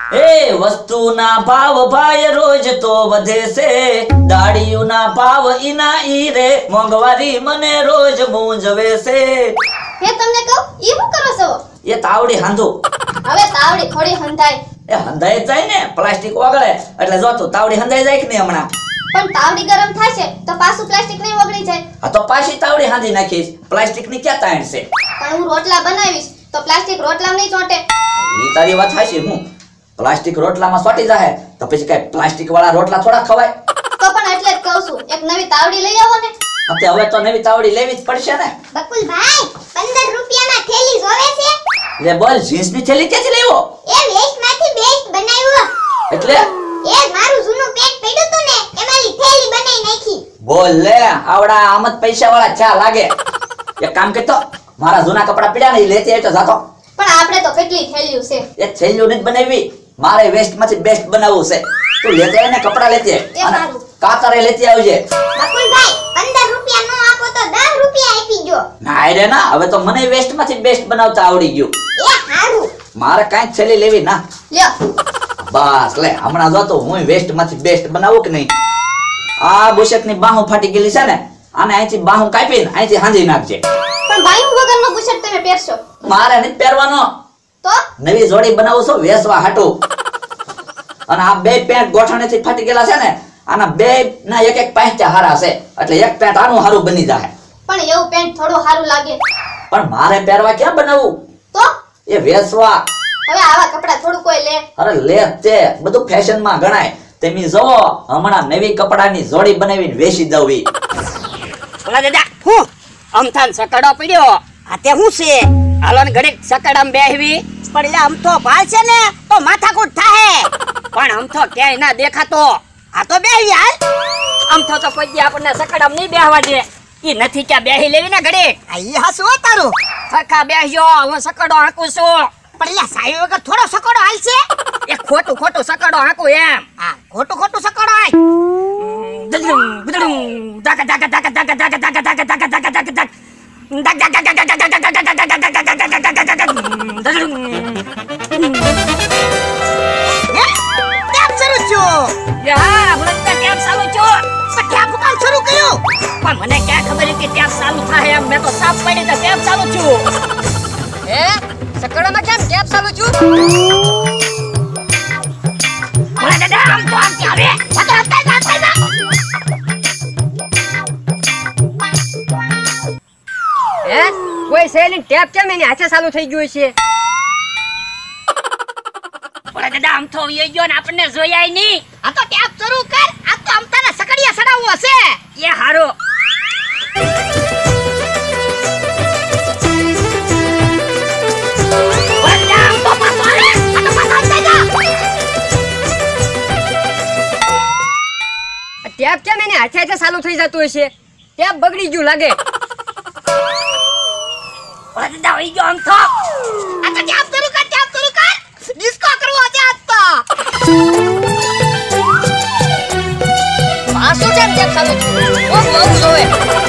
એ વસ્તુના ભાવ ભાઈ રોજ તો વધે છે, દાડીઓના ભાવ ઈના ઈ રે, મોંઘવારી મને રોજ મૂંઝવે છે. હે તમને કહું ઈ શું કરો છો? એ તાવડી હાંધું. હવે તાવડી થોડી હંધાય. એ હંધાઈ જાય ને, પ્લાસ્ટિક ઓગળે એટલે જો તું તાવડી હંધાઈ જાય કે નહીં હમણાં? પણ તાવડી ગરમ થશે તો પાછું પ્લાસ્ટિક નહીં ઓગળી જાય. હા તો પાછી તાવડી હાંધી નાખીશ, પ્લાસ્ટિક ની ક્યાં તાણ છે? પણ હું રોટલા બનાવીશ તો પ્લાસ્ટિક રોટલામાં નહીં ચોંટે. ઈ તારી વાત સાચી. હું પ્લાસ્ટિક રોટલામાં ચોંટી જાય તો પછી કઈ પ્લાસ્ટિક વાળા રોટલા થોડા ખવાય? તો પણ એટલે જ કહું છું એક નવી તાવડી લઈ આવો ને. હવે તો નવી તાવડી લેવી જ પડશે ને. બકુલભાઈ 15 રૂપિયામાં થેલી જોવે છે. લે બોલ, જીન્સ ની થેલી ક્યાંથી લેવો? એ વેસ્ટમાંથી બેસ્ટ બનાવ્યો. એટલે એ મારું જૂનું પેન્ટ પડ્યું તું ને એમાંની થેલી બનાવી નાખી. બોલ લે, આવડા આમદ પૈસા વાળા ચા લાગે. એક કામ કરતો, મારા જૂના કપડા પડ્યા ને ઈ લેતી આવી તો જાતો. પણ આપણે તો કેટલી થેલીઓ છે. એ થેલીઓ નથી બનાવી, મારે વેસ્ટ માંથી બેસ્ટ બનાવવું છે. તું લેતી આય ને કપડા લેતી આય અને કાતરે લેતી આવજે. બકુલભાઈ 15 રૂપિયા નો આપો તો 10 રૂપિયા આપી ગયો. ના રે ના, હવે તો મને વેસ્ટ માંથી બેસ્ટ બનાવતા આવડી ગયું. એ હારું. મારે કાંઈ થેલી લેવી ના. લ્યો બસ લે, હમણાં જો તો હું વેસ્ટ માંથી બેસ્ટ બનાવું કે નહીં. આ બુશર્ટ ની બાહુ ફાટી ગયેલી છે ને, આને અહીંથી બાહુ કાપીને અહીંથી હાંધી નાખજે. પણ બાયું વગરનો બુશર્ટ તમે પહેરશો? મારે નથી પહેરવાનો. તો નવી જોડી બનાવું છું વેસવા હાટું. અને આ બે પેન્ટ ગોઠણેથી ફાટી ગયેલા છે ને, આના બે ના એક એક પાંચા હારા છે, એટલે એક પેન્ટ આનું હારું બની જાય. પણ એવું પેન્ટ થોડું સારું લાગે. પણ મારે પહેરવા ક્યાં બનાવું? તો એ વેસવા. હવે આવા કપડા થોડું કોઈ લે. અરે લે, તે બધું ફેશન માં ગણાય. તમે જોવો, હમણાં નવી કપડાની જોડી બનાવીને વેચી દઉં. ઓલા દાદા હું અમથાન સકડો પડ્યો. આ તે હું છે? હાલો ને ઘડીક સકડામાં બેહવી. પણ એટલે આમ તો ભાલ છે ને તો માથાકૂટ થાય. પણ આમ તો ક્યાંય ના દેખાતો. આ તો બેહવી હાલ. આમ તો કોઈ દી આપણને સકડામાં નહીં બેહવા દે. ઈ નથી ક્યાં બેહી લેવી ને ઘડીક. આ ઈ હાસુ તારું. સરખા બેહજો, હું સકડો હાંકું છું. પણ એટલે સાઈ વગર થોડો સકડો હાલશે? એ ખોટું સકડો હાંકું એમ. હા, ખોટું સકડો હાલ. મને ક્યાં ખબર કે ટેપ ચાલુ થાય એમ. મેં તો સાફ પડી તો ટેપ ચાલુ છું. હે સકડોમાં કેમ ટેપ ચાલુ છું? ઓલા દાદા આમ તો આમ કે હવે વાતો હટાઈ હે કોઈ સેલિંગ ટેપ કેમ એની હાથે ચાલુ થઈ ગયું છે? ઓલા દાદા આમ તો ઈ ગયો ને આપણને જોયાય નહીં. આ તો ટેપ શરૂ કર. આ તો અમતાને સકડિયા સડાવવો છે. એ હારો ટેપ કેમ એને હાથે ચાલુ થઈ જતું હશે? ટેપ બગડી ગયું લાગે. ઓલા દાદા હોઈ ગયો આમ તો. આ તો ટેપ શરૂ કર. ડિસ્કો કરવો છે આજ તો. પાછું કેમ ટેપ ચાલુ છે? ઓ બહુ જોવે.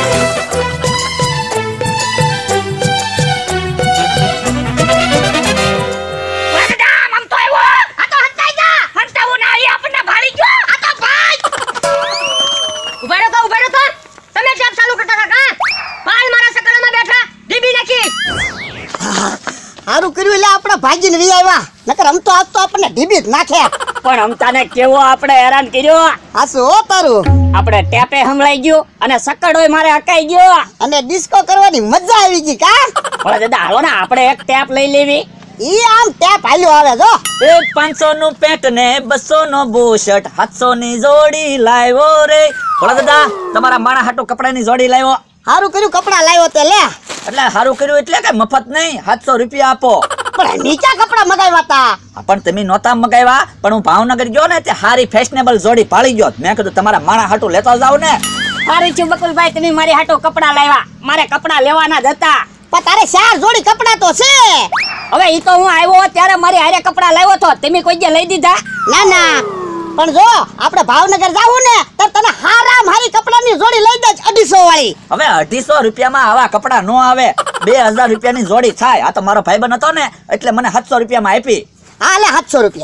ઓલા દાદા આમ તો આવ્યો. આ તો હંતાઈ જા. હંતાવું ના આવી આપણને ભાળી ગયો. આ તો ભાઈ ઉભા રહો. તમે ટેપ ચાલુ કરતા હતા કા? પાલ મારા સકડામાં બેઠા ડીબી નાખી. હારું કર્યું એટલે આપણે ભાગીને વી આવ્યા. નકર આમ તો આજ તો આપણને ડીબી જ નાખે. પણ અમતાને કેવો આપણે હેરાન કર્યો. હાસુ હો તારું. આપણે ટેપે હમલાઈ ગયો અને સકડોય મારે અકાઈ ગયો. અને ડિસ્કો કરવાની મજા આવી ગઈ કા? ઓલા દાદા હાલો ને આપણે એક ટેપ લઈ લેવી. ઈ આમ ટેપ હાલ્યો આવે જો. એ 500 નું પેન્ટ ને 200 નો બુશર્ટ, 700 ની જોડી લાવ્યો રે. ઓલા દાદા, તમારા માણા હાટુ કપડાની જોડી લાવ્યો. હારું કર્યું કપડા લાવ્યો તે લે. એટલે હારું કર્યું એટલે કે મફત નહીં, 700 રૂપિયા આપો. પણ નીચા કપડા મગાવ્યા તા. પણ તમે નહોતા મગાવ્યા, પણ હું ભાવનગર ગયો ને તે હારી ફેશનેબલ જોડી પાળી ગયો. મેં કીધું તમારા માણા હાટુ લેતા જાવ ને. સારું છું બકુલભાઈ, તમે મારી હાટુ કપડા લાવ્યા. મારે કપડા લેવાના જ હતા. પણ તારે 4 જોડી કપડા તો છે. હવે ઈ તો હું આવ્યો ત્યારે મારી હારે કપડા લાવ્યો તો. તમે કોઈ જે લઈ દીધા? ના પણ જો આપણે ભાવનગર જાવું ને તો તને હારા મારી કપડાની જોડી લઈ દે 250 વાળી. હવે 250 રૂપિયામાં આવા કપડા નો આવે. 2000 રૂપિયાની જોડી થાય. આ તો મારો ભાઈબંધ હતો ને એટલે મને 700 રૂપિયામાં આપી. હા લે 700 રૂપિયા.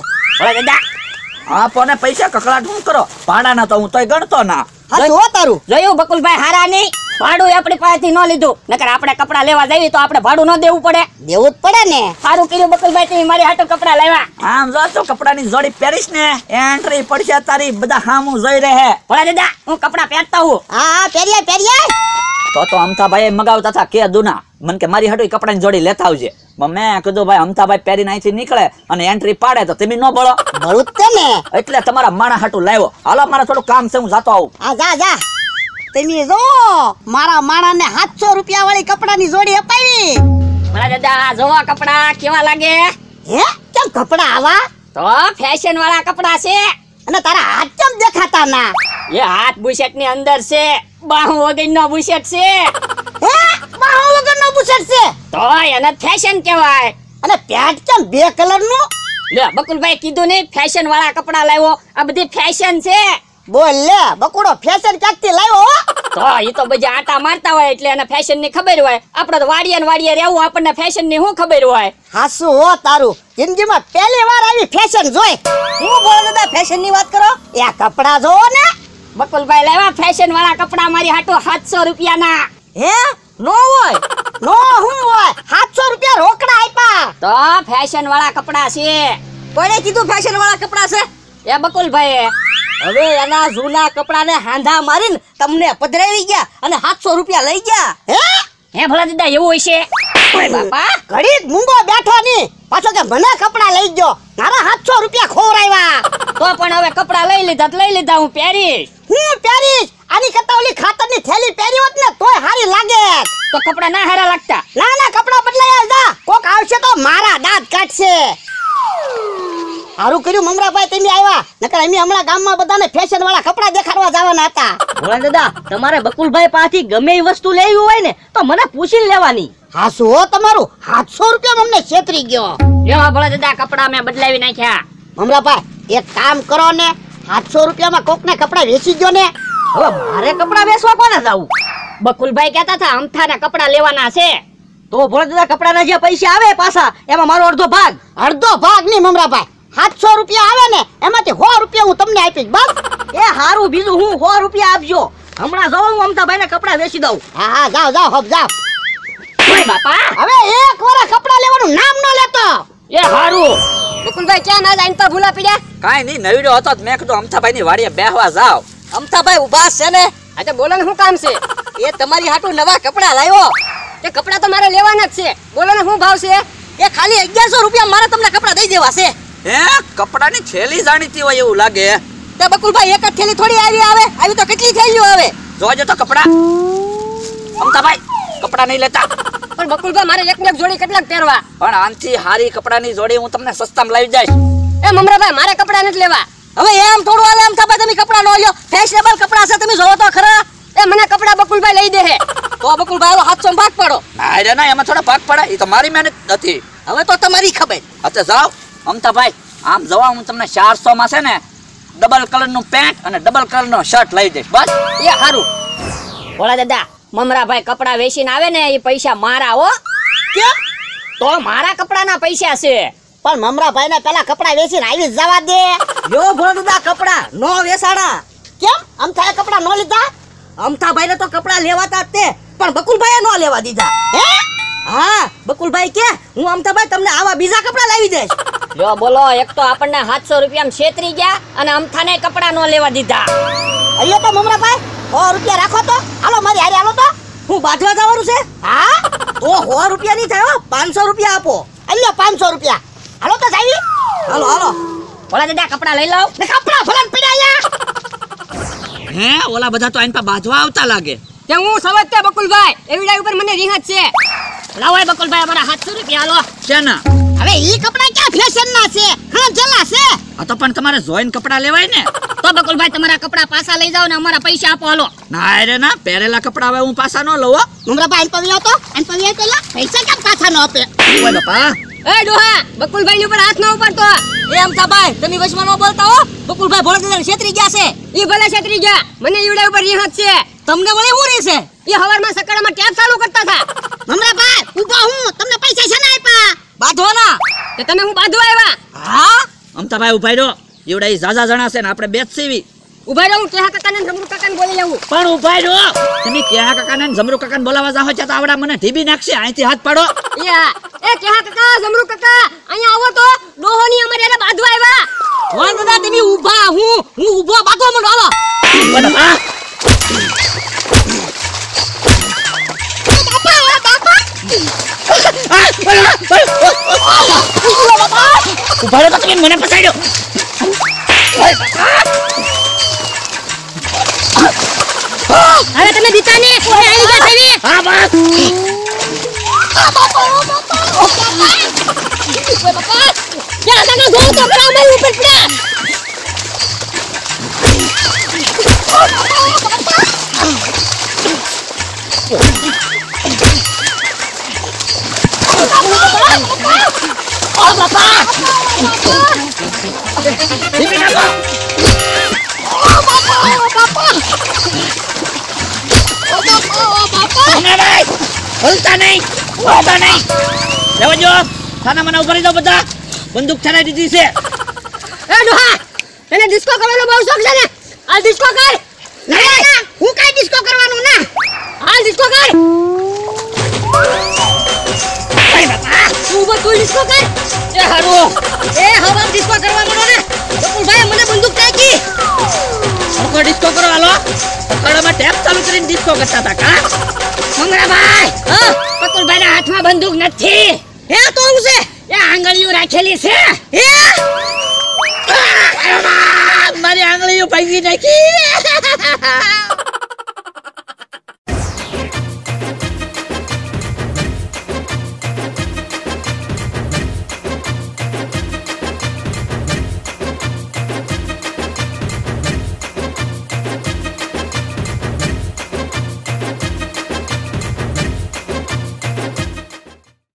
ભોળા દાદા આપોને પૈસા કકડાટ હું કરો ભાડાના તો હું તોય ગણતો ના. હા જો તારું જોયું બકુલભાઈ હારા નહીં ભાડું આપણી પાસેથી ન લીધું નકર આપણે કપડા લેવા જઈએ તો આપણે ભાડું ન દેવું પડે. દેવું જ પડે ને. સારું કર્યું બકુલભાઈ તમે મારી હાટુ કપડા લાવ્યા. આમ જો તો કપડાની જોડી પહેરીશ ને એન્ટ્રી પડશે તારી બધા હામું જોઈ રહે. ભોળા દાદા હું કપડા પહેરતા હું. હા પહેરીએ તો અમથાભાઈ મગાવતા હતા કે દુના મન કે મારી હાટુ કપડાની જોડી લેતા આવજે. મેં કીધું ભાઈ અમથાભાઈ પહેરીને અહીંથી નીકળે અને એન્ટ્રી પાડે તો તમે ન બોલો. ભરું જ ને. એટલે તમારા માણા હાટુ લાવ્યો. હાલો મારે થોડું કામ છે હું જાતો આવું. હા જા તમે જો મારા માણાને 700 રૂપિયા વાળી કપડાની જોડી અપાવી. ભોળા દાદા જોવો કપડા કેવા લાગે. હે કેમ કપડા આવા? તો ફેશન વાળા કપડા છે. અને તારા હાથ કેમ દેખાતા ના? એ હાથ બુશર્ટ ની અંદર છે બાહુ વગરનો બુશર્ટ છે. હે બાહુ વગરનો બુશર્ટ છે તો એને ફેશન કહેવાય. અને પેન્ટ કેમ બે કલરનું? લે બકુલભાઈ કીધું ને ફેશન વાળા કપડા લાવ્યો. આ બધી ફેશન છે. બોલ લે બકુડો ફેશન ક્યાંકથી લાવ્યો હો? તો એ તો બધા આટા મારતા હોય એટલે એને ફેશન ની ખબર હોય. આપણે તો વાડિયા ને વાડિયા રહેવું આપણને ફેશન ની શું ખબર હોય. હાસુ હો તારું જિંદગીમાં પહેલી વાર આવી ફેશન જોઈ. હું બોલ દાદા ફેશન ની વાત કરો. એ કપડા જોવો ને. બકુલભાઈ લાવ્યા ફેશન વાળા કપડા મારી હાટુ 700 રૂપિયાના. હે નો હોય નો હું હોય 700 રૂપિયા રોકડા આપ્યા. તો ફેશન વાળા કપડા છે. કોણે કીધું ફેશન વાળા કપડા છે? એ બકુલભાઈ હવે એના જૂના કપડાને હાંધા મારીને તમને પધરાવી ગયા અને 700 રૂપિયા લઈ ગયા. હે ભલા દાદા એવું હશે? ઓય બાપા ઘડી જ મૂંગો બેઠો ની પાછો કે મને કપડા લઈ ગયો. મારા 700 રૂપિયા ખોરાવ્યા. તો પણ હવે કપડા લઈ લીધા હું પહેરીશ. હું પહેરીશ આની કરતા ઓલી ખાતરની થેલી પહેરી હોત ને તોય હારી લાગે. તો કપડા ના હારા લાગતા. ના કપડા બદલાયા જા. કોક આવશે તો મારા દાંત કાઢશે. હારું કર્યું મમરાભાઈ તમે આવ્યા નકર અમે હમણાં ગામમાં બધાને ફેશન વાળા કપડા દેખાડવા જવાના હતા. ભોળા દાદા તમારે બકુલભાઈ પાસેથી ગમે એ વસ્તુ લેવી હોય ને તો મને પૂછીને લેવાની. હા શું હો તમારું 700 રૂપિયા અમને છેતરી ગયો. લ્યો ભલા દાદા કપડા મેં બદલાવી નાખ્યા. મમરાભાઈ એક કામ કરો ને 700 રૂપિયામાં કોકને કપડા વેચી ગયો ને. હવે મારે કપડા વેચવા કોને જાવું? બકુલભાઈ કહેતા હતા અમથાના કપડા લેવાના છે. તો ભોળા દાદા કપડાના જે પૈસા આવે પાછા એમાં મારો અડધો ભાગ નહીં મમરાભાઈ 700 રૂપિયા આવે ને એમાંથી 100 રૂપિયા હું તમને આપીશ બસ. એ હારું બીજું હું 100 રૂપિયા આપજો. હમણાં જાઉં હું અમતાભાઈને કપડા વેચી દઉં. હા જાઓ હબ જાઓ. ઓય બાપા હવે એક વાર કપડા લેવાનું નામ ન લેતો. એ હારું. બકુલભાઈ ક્યાં ના લાઈન પર ભૂલા પડ્યા? કાઈ નહીં નવીડો હતો મેં કીધું અમથાભાઈ ની વાડીએ બેહવા જાવ. અમતાભાઈ ઉભા છે ને? આજે બોલો ને શું કામ છે? એ તમારી હાટુ નવા કપડા લાવ્યો. તે કપડા તો મારે લેવાના જ છે. બોલો ને શું ભાવ છે? એ ખાલી 1100 રૂપિયા મારે તમને કપડા દઈ દેવા છે. હે કપડાની થેલી જાણીતી હોય એવું લાગે. તે બકુલભાઈ એક જ થેલી થોડી આવી તો કેટલી થેલીઓ આવે? જોજો તો કપડા. અમથાભાઈ કપડા નહીં લેતા. પણ બકુલભાઈ મારે એક ને એક જોડી કેટલાક પહેરવા. પણ આનથી હારી કપડાની જોડી હું તમને સસ્તામાં લાવી જઈશ. એ મમરાભાઈ મારે કપડા નથી લેવા. હવે એમ થોડું હાલે અમતાભાઈ તમે કપડા નો લ્યો. ફેશનેબલ કપડા છે તમે જોવો તો ખરા. એ મને કપડા બકુલભાઈ લઈ દે હે. તો બકુલભાઈ 700 ભાગ પાડો. ના ના એમાં થોડા ભાગ પડે એ તો મારી મહેનત નથી. હવે તો તમારી ખબર. અચ્છા જાઓ અમથાભાઈ આમ જવા હું તમને 400 માં છે ને ડબલ કલર નું પેન્ટ અને ડબલ કલર નો શર્ટ લઈ દઈશ બસ. એ હારું. ભોળા દાદા મમરાભાઈ કપડા વેચીને આવે ને એ પૈસા મારા હો. કેમ? તો મારા કપડાના પૈસા છે. પણ મમરાભાઈ ને પેલા કપડા વેચીને આવી જવા દે. યો ભોળા દાદા કપડા નો વેસાડા. કેમ અમથાએ કપડા ન લીધા? અમથાભાઈ ને તો કપડા લેવાતા જ તે પણ બકુલભાઈએ નો લેવા દીધા. હે હા બકુલભાઈ કે હું અમથાભાઈ તમને આવા બીજા કપડા લાવી દઈશ. લ્યો બોલો એક તો આપણને 700 રૂપિયામાં છેતરી ગયા અને અમથાને કપડા નો લેવા દીધા. અહીંયા તો મમરાભાઈ 100 રૂપિયા રાખો તો હાલો મારી હારે હાલો તો. હું બાંધવા જવાનું છે? હા તો 100 રૂપિયા નહીં થાય 500 રૂપિયા આપો. અહીંયા 500 રૂપિયા હાલો તો જાવી. હાલો ભોળા દાદા કપડા લઈ લાવ. ને કપડા ભલન પડ્યા અહીંયા. હે ઓલા બધા તો આઈન પા બાજવા આવતા લાગે. તે હું સમજતા બકુલભાઈ એવડા ઉપર મને રીહત છે. લાવો બકુલભાઈ અમારા 700 રૂપિયા હાલો. શેના? હવે ઈ કપડા ક્યાં ફેશન ના છે? હા જલા છે. આ તો પણ તમારે જોઈન કપડા લેવાય ને. તો બકુલભાઈ તમારા કપડા પાછા લઈ જાઓ ને અમારા પૈસા આપો હાલો. ના રે ના પહેરેલા કપડા હવે હું પાછા ન લઉં હો. મમરાભાઈ પવિયો તો અન પવિયો તો પૈસા કેમ પાછા ન આપે? ઓય બાપા એ ડોહા બકુલભાઈ ની ઉપર હાથ ન ઉપાડતો. એ અમથાભાઈ તમે વચમાં નો બોલતા હો. બકુલભાઈ ભોળા દાદાને છેતરી ગયા છે. ઈ ભલે છેતરી ગયા મને એવડા ઉપર રીહત છે. તમને વળે શું રહેશે? ઈ હવારમાં સકડામાં ટેપ ચાલુ કરતા હતા. મમરાભાઈ ઊભા હું તમને પૈસા છે ને આપ્યા? બાંધવાના. તે તમે હું બાંધવા આવ્યા? હા ભાઈ ઉભા રહ્યો. એવડા ઈ ઝાઝા જણા છે ને આપણે બે જ સીવી. ઉભા રહો, હું કેહા કાકાને ને જમરૂ કાકાને બોલી આવું. પણ ઉભા રહ્યો. તમે કેહા કાકાને ને જમરૂ કાકાને બોલાવા જાઓ છો તો આવડા મને ઢીબી નાખશે. અહીંથી હાથ પાડો. એ કેહા કાકા, જમરૂ કાકા, અહીંયા આવો તો. ડોહોની અમારે એને બાંધવા આવ્યા. વાંધો ના, તમે ઊભા, હું ઊભો બાંધવા માંડો. હાલો. ઉભા રહ્યો તો તમે મને પછાડ્યો. હવે તમે દીતા ને આવી ગયા છે. હા બસ. ક્યાં તને જોઉં તો ખરા, અમારી ઉપર પડ્યા. હલતા નહીં, હલતા નહીં. લેવા જો. થાના મને ઉભા રહી જાઓ બધા. બંદૂક ઠરાઈ દીધી છે. એ ડોહા, તને ડિસ્કો કરવાનો બહુ શોખ છે ને? આ ડિસ્કો કર. ના હું કાઈ ડિસ્કો કરવાનું ના. આ ડિસ્કો કર. તું બધું ડિસ્કો કર. એ હારું. એ હવા ડિસ્કો કરવા માંડો ને. બકુલભાઈ મને બંદૂક તાકી. લોકો ડિસ્કો કરો હાલો. પકડવામાં ટેપ ચાલુ કરીને ડિસ્કો કરતા હતા કા? મંગળાભાઈ, બકુલભાઈના હાથમાં બંદૂક નથી. હે તો હું છે. એ આંગળીઓ રાખેલી છે. હે મારી આંગળીઓ ભાગી નાખી.